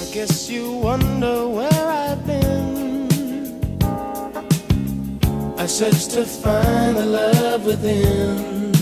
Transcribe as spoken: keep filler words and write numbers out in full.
Guess you wonder where I've been. I searched to find the love within.